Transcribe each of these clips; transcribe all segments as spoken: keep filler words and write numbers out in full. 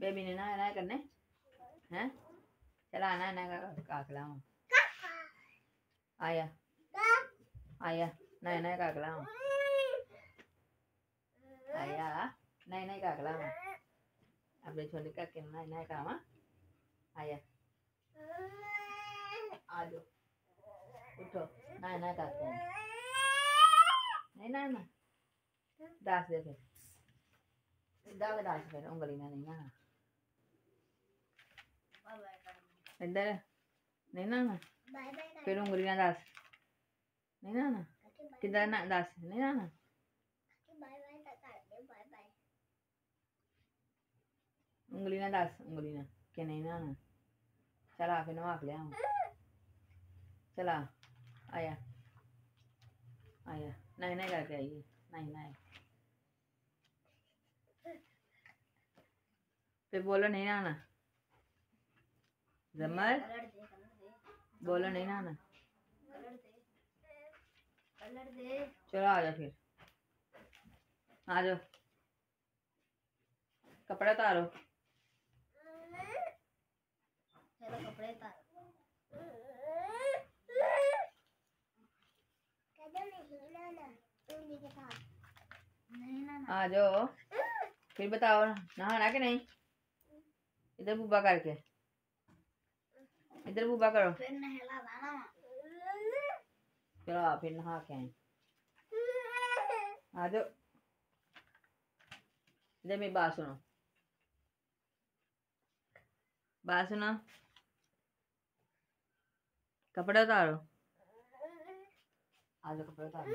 Baby ने ना ना करने हैं चला ना ना का खिलाऊं आया आया ना ना का खिलाऊं आया नहीं नहीं का खिलाऊं अपने छोटे का के ना ना खावा आया आ जाओ उठो ना ना का नहीं ना ना दास दे फिर दाग दास फिर उंगली ना नहीं ना इधर नहीं ना ना फिर उंगली ना दास नहीं ना ना किधर ना दास नहीं ना ना उंगली ना दास उंगली ना के नहीं ना ना चला फिर नवा ले आओ चला आया आया नहीं नहीं करके आइए नहीं नहीं फिर बोलो नहीं ना ना जमर बोलो नहीं ना ना चलो आ जाओ फिर आ जाओ कपड़ा उतारो चलो कपड़े उतारो आ जाओ फिर बताओ नहाना कि नहीं इधर बुबा करके इधर बुबा करो फिर नहला दाना चलो फिर नहा के आए आ जाओ इधर मेरी बात सुनो बात सुनो कपड़ा उतारो आ जाओ कपड़ा उतारो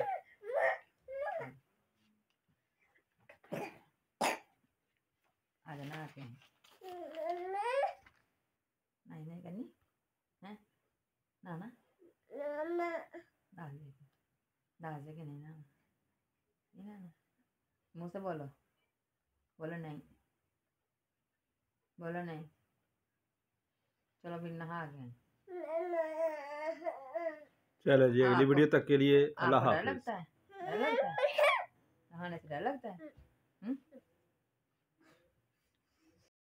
आ जाओ नहा के नहीं नहीं करनी है ना ना डाल दे डाल दे कि नहीं ना नहीं ना मुँह से बोलो बोलो नहीं बोलो नहीं चलो फिर नहा गए चलो जी अगली वीडियो तक के लिए अल्लाह आपको डर हाफिज। लगता है डर लगता है नहाने से डर लगता है